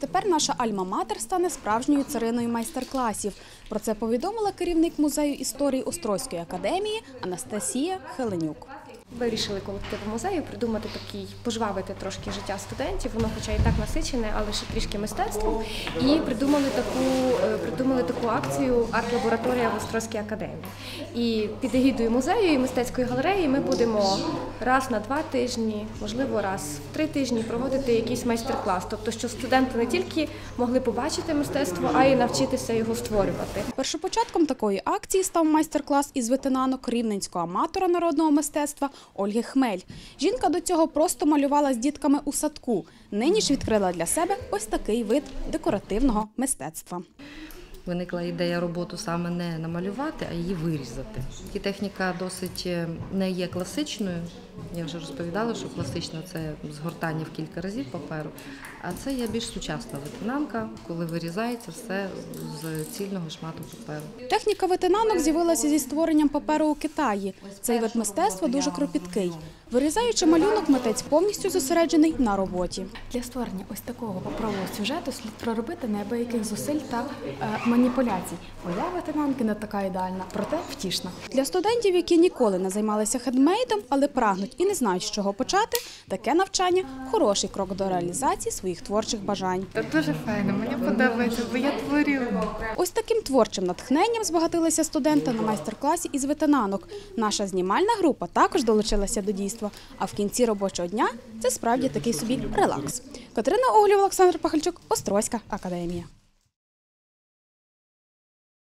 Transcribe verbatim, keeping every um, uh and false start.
Тепер наша альма-матер стане справжньою цариною майстер-класів. Про це повідомила керівник музею історії Острозької академії Анастасія Хеленюк. Вирішили колективу музею придумати такий, пожвавити трошки життя студентів, воно хоча і так насичене, але ще трішки мистецтвом. І придумали таку, придумали таку акцію «Арт-лабораторія в Острозькій академії». І під егідою музею і мистецької галереї ми будемо раз на два тижні, можливо раз в три тижні проводити якийсь майстер-клас. Тобто, що студенти не тільки могли побачити мистецтво, а й навчитися його створювати. Першопочатком такої акції став майстер-клас із ветенанок рівненського аматора народного мистецтва Ольги Хмель. Жінка до цього просто малювала з дітками у садку. Нині ж відкрила для себе ось такий вид декоративного мистецтва. Виникла ідея роботу саме не намалювати, а її вирізати. І техніка досить не є класичною. Я вже розповідала, що класична – це згортання в кілька разів паперу, а це є більш сучасна ветенанка, коли вирізається все з цільного шмату паперу. Техніка ветенанок з'явилася зі створенням паперу у Китаї. Цей вид мистецтва дуже кропіткий. Вирізаючи малюнок, митець повністю зосереджений на роботі. Для створення ось такого паперового сюжету слід проробити неабияких зусиль та е, маніпуляцій. Моя ветенанка не така ідеальна, проте втішна. Для студентів, які ніколи не займалися хендмейдом, але прагнуть і не знають, з чого почати, таке навчання – хороший крок до реалізації своїх творчих бажань. Це дуже файно, мені подобається, бо я творю. Ось таким творчим натхненням збагатилися студенти на майстер-класі із ветенанок. Наша знімальна група також долучилася до дійства, а в кінці робочого дня це справді такий собі релакс. Катерина Оглів, Олександр Пахальчук, Острозька академія.